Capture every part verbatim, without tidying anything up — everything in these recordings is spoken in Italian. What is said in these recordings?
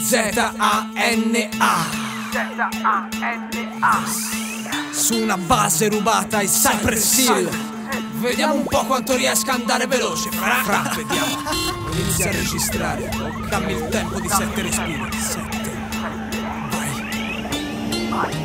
Z A N A su una base rubata ai Cypress Hill. Vediamo un po' quanto riesca ad andare veloce. Fra, fra, vediamo. Inizia a registrare. Dammi il tempo di sette respiri. Sette. Vai.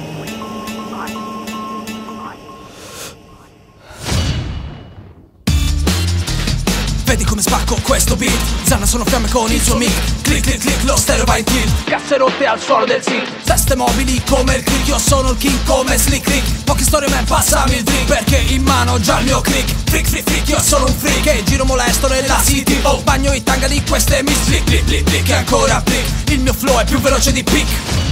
Vedi come spacco questo beat. Zanna sono fiamme con il suo mic. Click click click, lo stereo va in tilt. Casse rotte al suolo del zinc. Teste mobili come il click. Io sono il king come Slick Rick. Poche storie man, passami il drink, perché in mano ho già il mio click. Freak freak freak, io sono un freak che giro molesto nella city. Oh, bagno in tanga di queste miss. Click click click click, e ancora click. Il mio flow è più veloce di pick.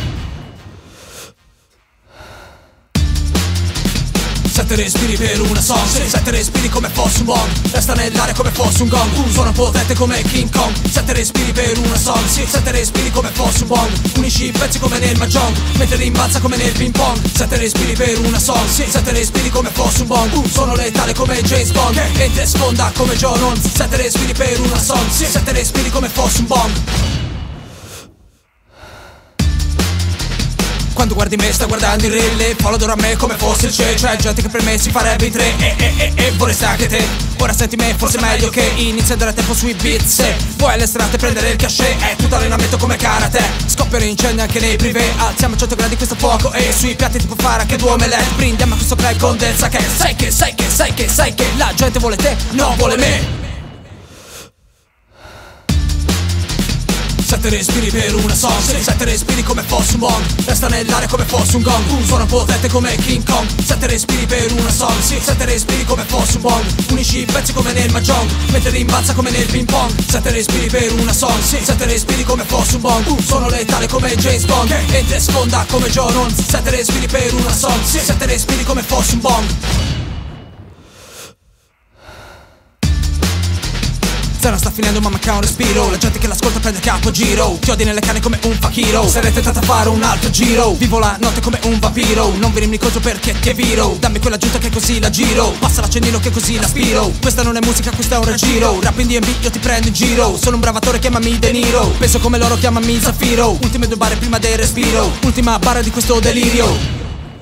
Sette respiri per una song, sette respiri come fosse un bong. Resta nell'aria come fosse un gong, un suono potente come King Kong. Sette respiri per una song, sette respiri come fosse un bong. Unisci i pezzi come nel mahjong, mentre rimbalza come nel ping pong. Sette respiri per una song, sette respiri come fosse un bong. Un suono letale come James Bond, entra e sfonda come John Holmes. Sette respiri per una song, sette respiri come fosse un bong. Quando guardi me stai guardando il rille. Follow d'ora a me come fosse il ce. C'è gente che per me si farebbe i tre. E e e e vorresti anche te. Ora senti me, forse è meglio che inizi a dare tempo sui beat. Se vuoi all'estate prendere il cachet, è tutto allenamento come karate. Scoppiano incendi anche nei privé. Alziamo a cento gradi questo fuoco e sui piatti ti può fare anche due omelette. Brindiamo a questo crack con del sake. Sai che, sai che, sai che, sai che la gente vuole te, no vuole me. Sette respiri per una song, sette respiri come fosse un bong. Resta nell'aria come fosse un gong, un suono potente come King Kong. Sette respiri per una song, sette respiri come fosse un bong. Unisci i pezzi come nel mahjong, mentre rimbalza come nel ping pong. Sette respiri per una song, sette respiri come fosse un bong. Un suono letale come James Bond, entra e sfonda come John Holmes. Sette respiri per una song, sette respiri come fosse un bong. Zara sta finendo ma manca un respiro. La gente che l'ascolta prende capo giro. Chiodi nelle canne come un fakiro. Sarei tentato a fare un altro giro. Vivo la notte come un vampiro. Non venirmi contro perché ti è viro. Dammi quella giunta che così la giro. Passa l'accendino che così l'aspiro. Questa non è musica, questo è un raggiro. Rap in D and B io ti prendo in giro. Sono un bravo attore, chiamami De Niro. Penso come loro, chiamami Zafiro. Ultime due barre prima del respiro. Ultima barra di questo delirio.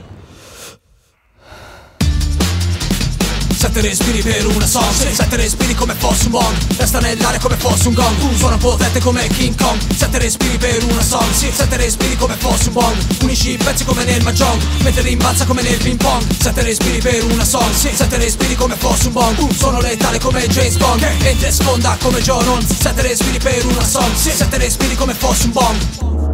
Sette respiri per una song, sette respiri come fosse un bong. Resta nell'aria come fosse un gong, un suono potente come King Kong. Sette respiri per una song, sette respiri come fosse un bong. Unisci i pezzi come nel mahjong, mentre rimbalza come nel ping pong. Sette respiri per una song, sette respiri come fosse un bong. Un suono letale come James Bond, entra e sfonda come John Holmes. Sette respiri per una song, sette respiri come fosse un bong.